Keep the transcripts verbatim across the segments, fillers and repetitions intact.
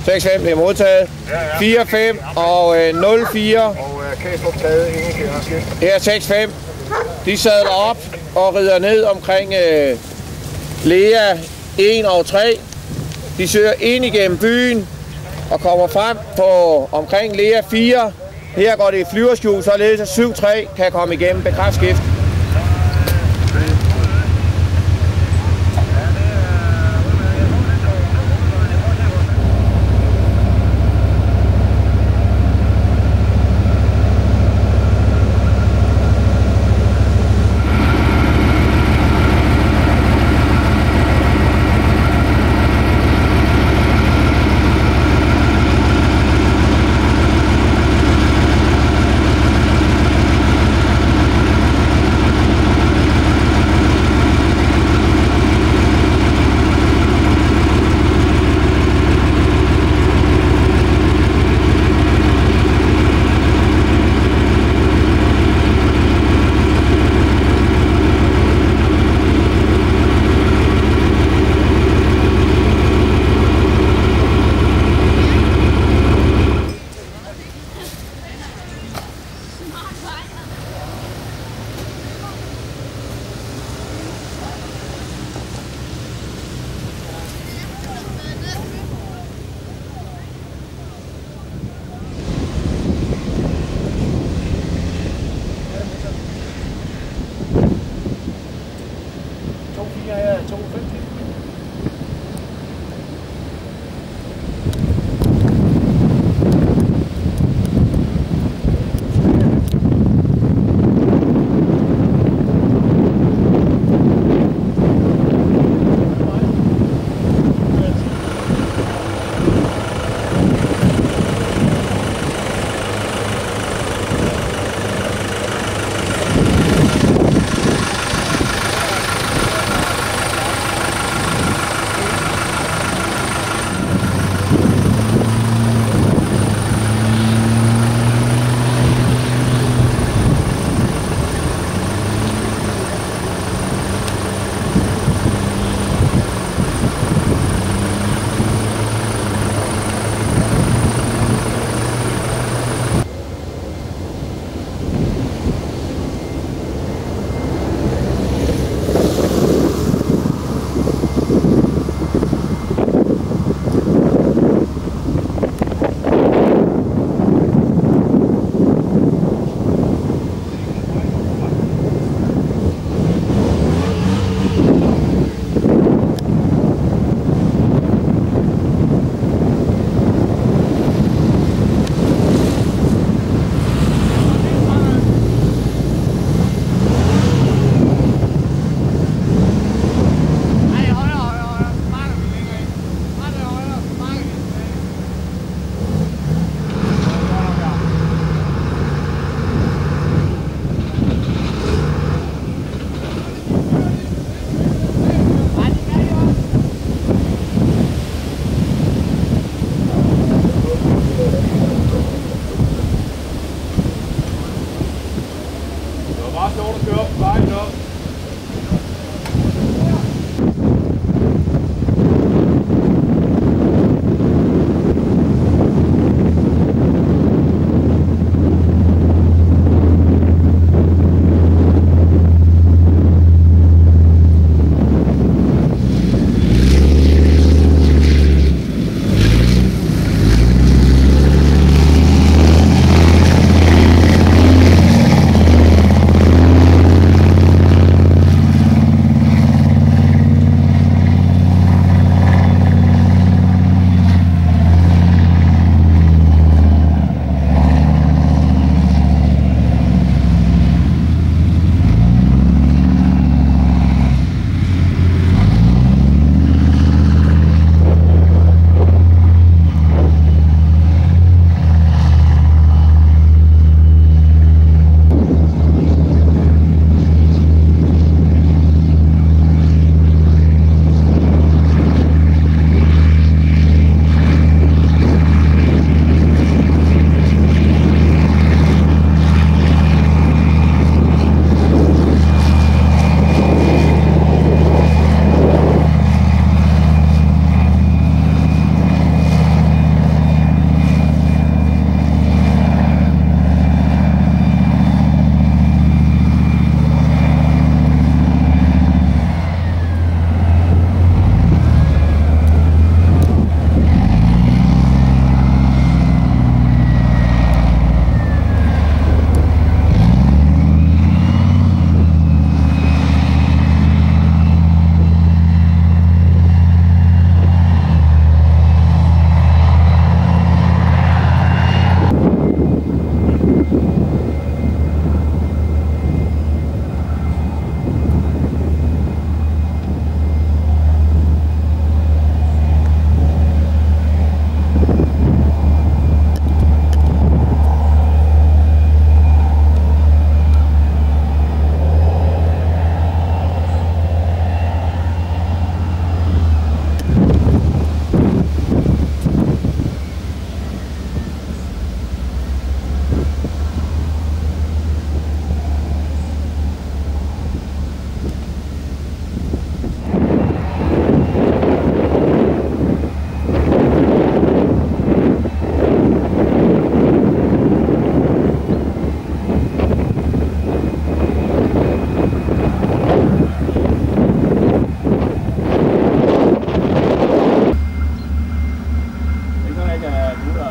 seks fem, det er modtaget. fire fem og øh, nul fire. Og øh, Kæstrup taget, ingen kender skift. Her er seks fem. De sadler op og rider ned omkring øh, Lea en og tre. De søger ind igennem byen og kommer frem på omkring Lea fire. Her går det i flyverskjul, således at syv tre kan komme igennem bekræftskift.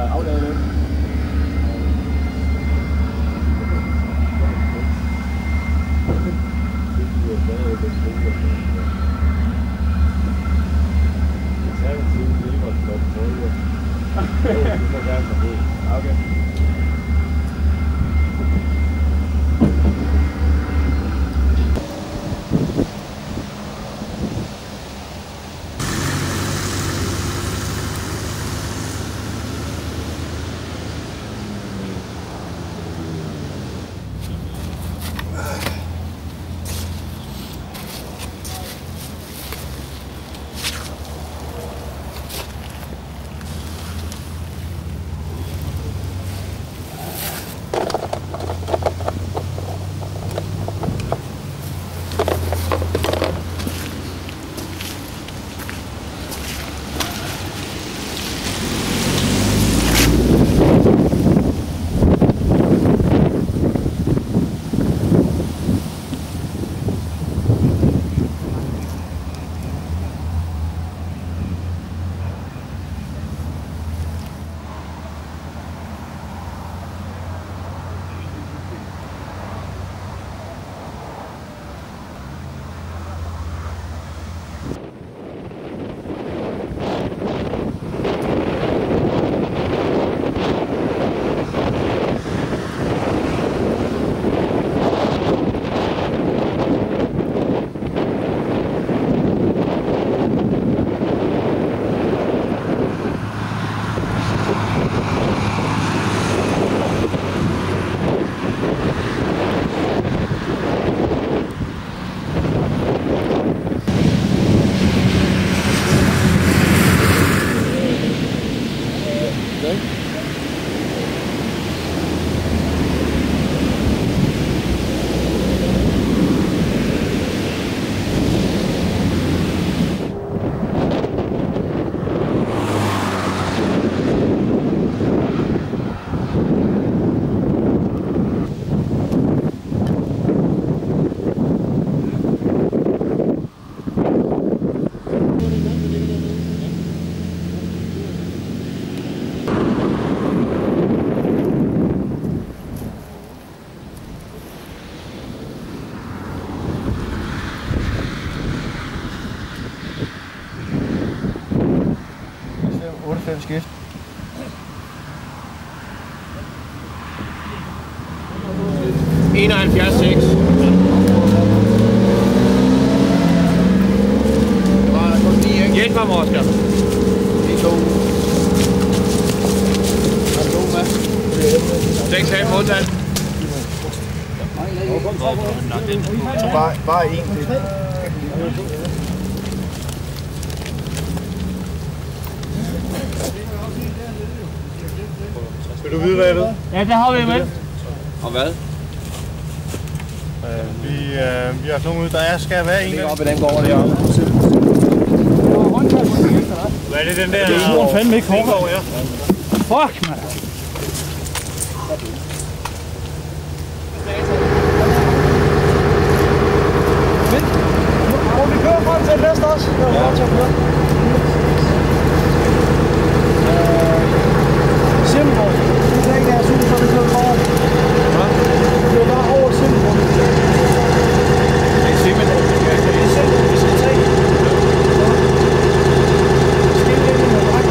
afladet. Okay. fem skift. enoghalvfjerds seks. Hjælp ham, Oscar. Det er to. Er to med? seks fem modtal. Bare, bare en til. Vil du vide, hvad jeg ved? Ja, det har vi med. Og hvad? Øh, vi, øh, vi har fundet ud, der er, skal være en. Ligger op i den gård deroppe. Hvad er det, den der? Det er jo fandme ikke hårdt. Ja. Fuck, mand. Må vi køre frem til næste også? Ja. Simmerborg. Det er ikke deres hus, så det kører bare. Det er bare over Simmerborg. Det er Simmerborg. Det er Simmerborg, vi skal tage. Skillæggen med dragt.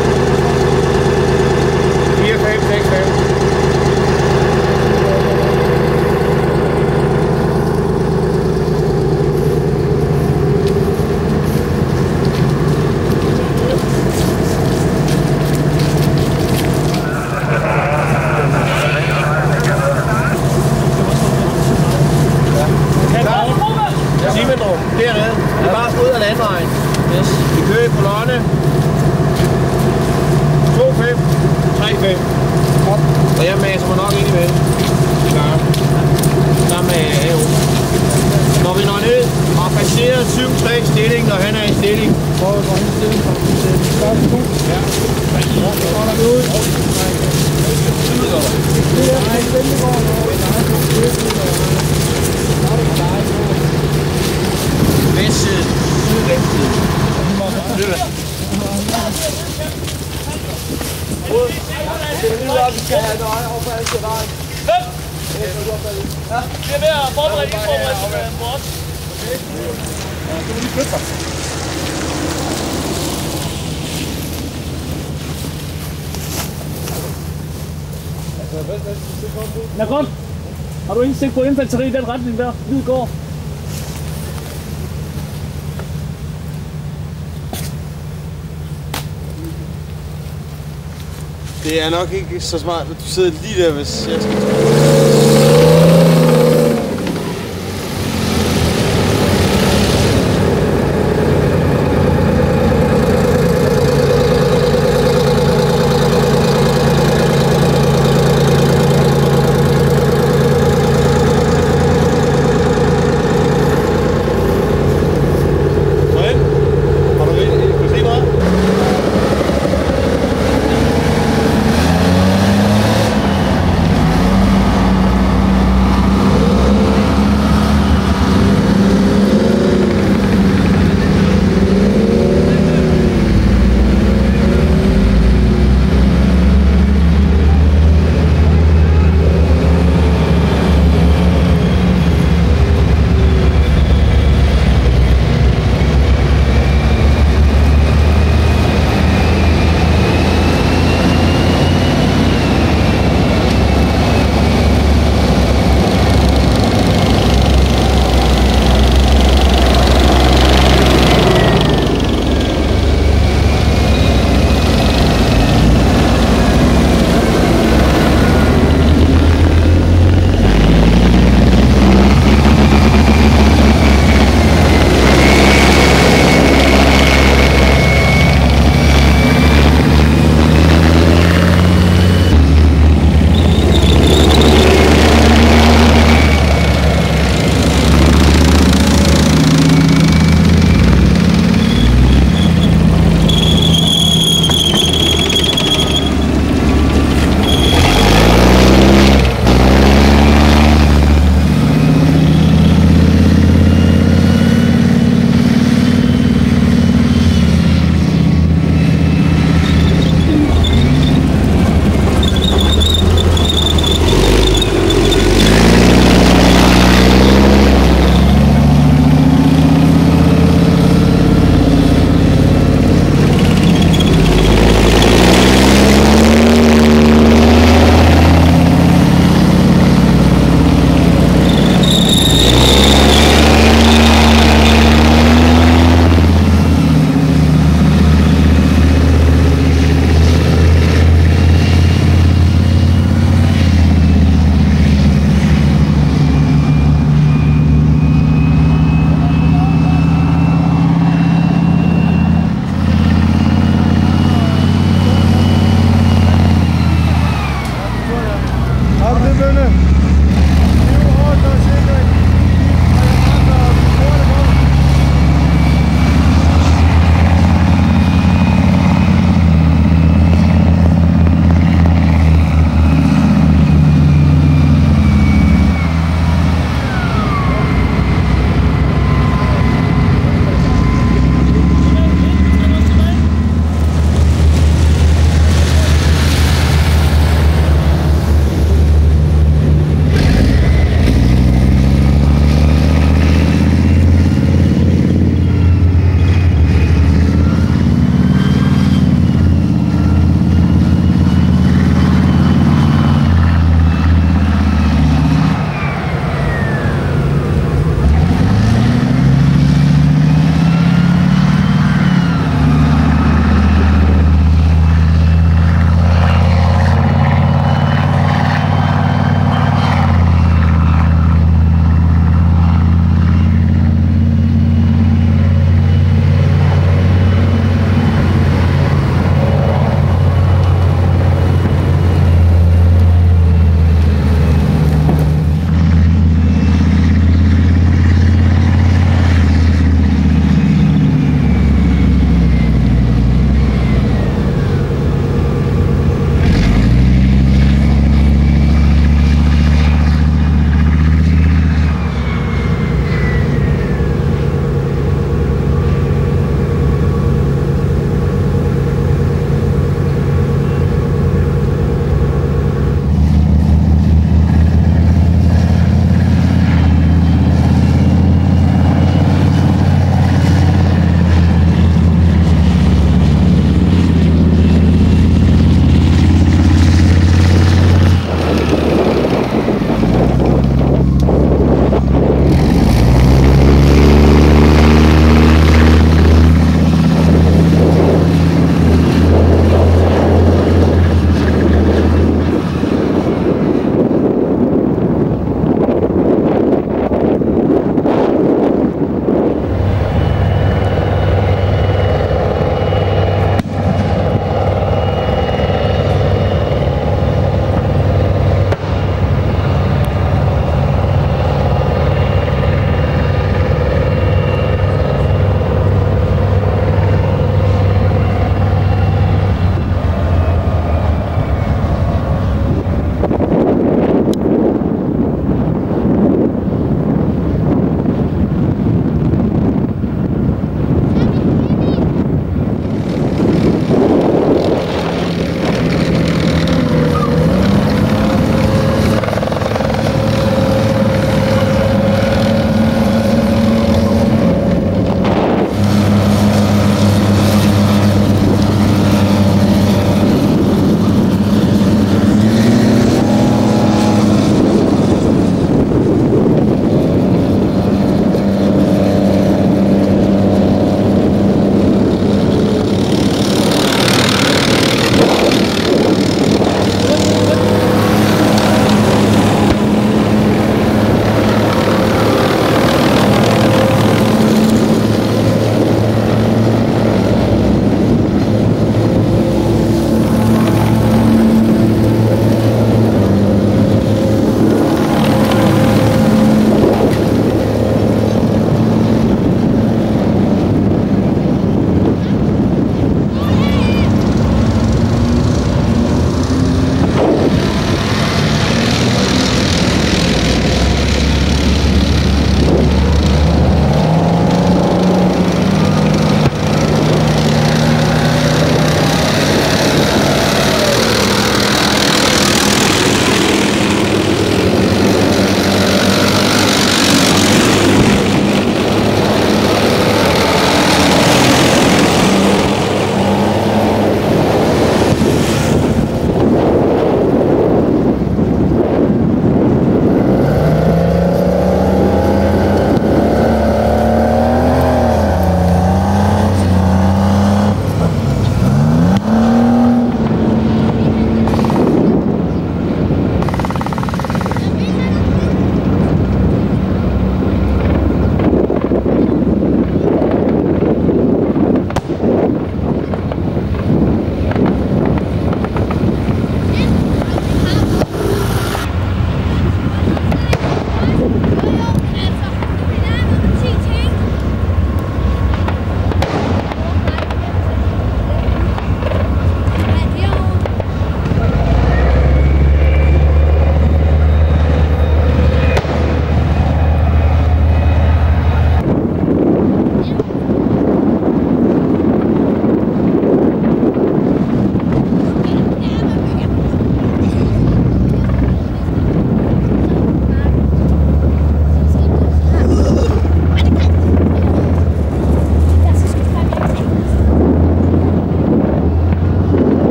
fire fem seks fem. Dernede. Det er bare at gå ud af landvejen. Yes. Vi kører i kolonne. to fem, tre fem. Og jeg maser mig nok ind i vælden. Sammen med A O. Når vi når ned, har passeret syv tre stilling, og han er i stilling. Prøv at gå ind i stilling. Første to. Ja. Så holder vi ud. Det er en stemmegård. Vestside, sydvestside. Det er lige op, vi skal have noget over for alt til vejen. Hvem? Vi er ved at forberede lige forberedt på os. Ja, så må lige flytte sig. Nakon, har du indsigt på infanteri i den retning der? Hvid går. Det er nok ikke så smart, at du sidder lige der, hvis jeg skal...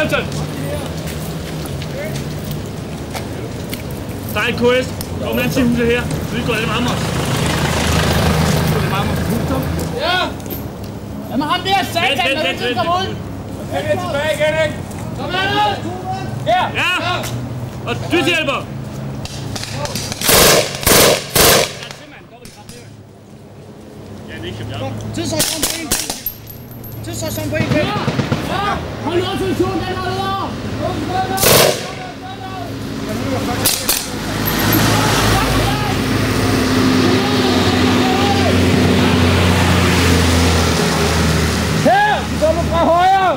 Holmsen! Der er et K S. Kom med til huset her. Vi går alle med os. Ja! Jamen ham der satan, når du ikke kommer ud! Så er vi tilbage igen, ikke? Kom her ud! Ja! Ja! Og dydshjælper! Ja, det kan vi op. Tidsafstand på en. Tidsafstand på en. Ja! Ja! Hold nu til turen, den er der! Her! De kommer fra højre!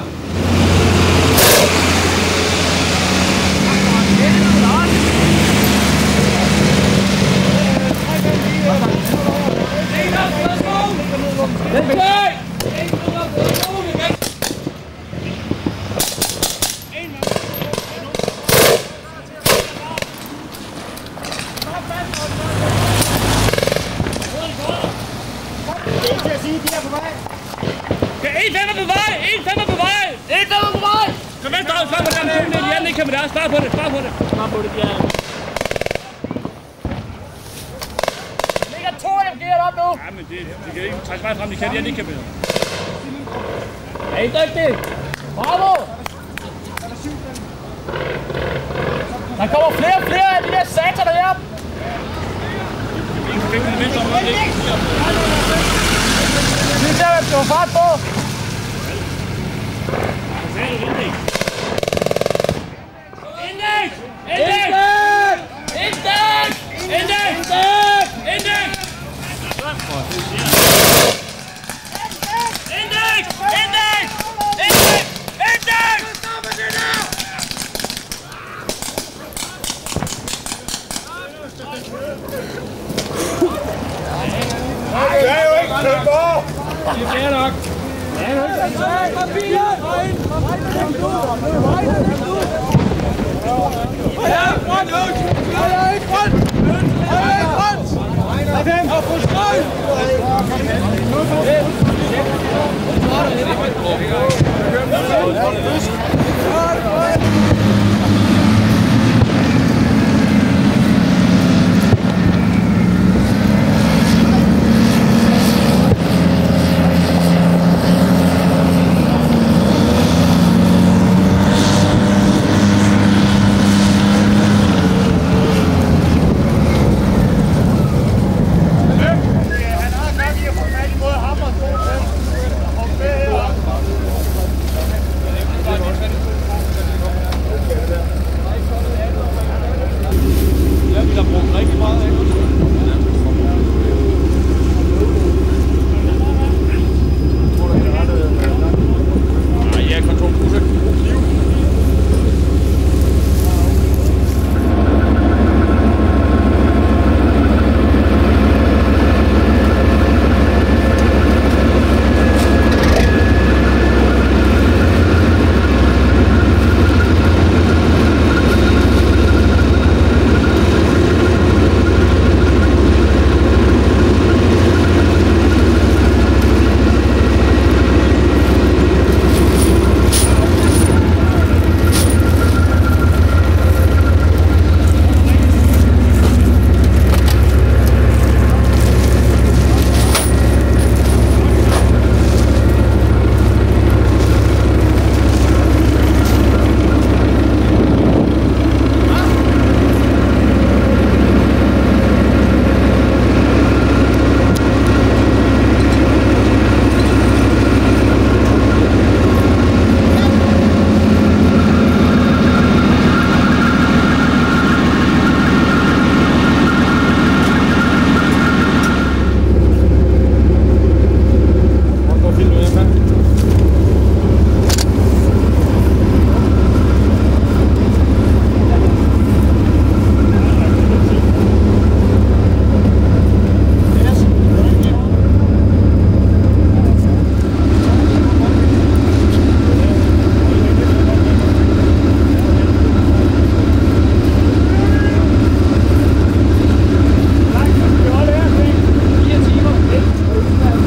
Spar på det, spar på det. Spar på det, ja. Ligger to af dem, giver det op nu. Ja, men det, de kan ikke trække mig frem, de kan det, jeg ikke kan med. Er I dygtige? Bravo! Der kommer flere og flere af de der sataner heroppe. Ingen fik en mindre om det. Vi ser, hvad du har fart på. Hvad er det, Index? Index! Index! Index! Index! Index! Index! Index! Index! Index! Det er jo ikke til for! Det er nok. Ja, det er ikke. Kom bilen! Ja, grønt ud! Ja, ikke grønt! Ja, ikke grønt! Lad dem have på strøg!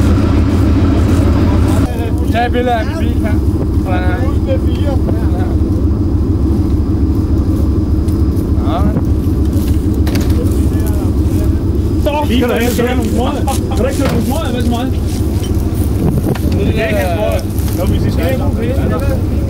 Tag et billede af min bil her. Sådan her. Lige kan du have sådan nogle smøger. Kan du ikke købe nogle smøger med til mig? Det er ikke hans smøger. Nå, hvis I skal have nogle flere.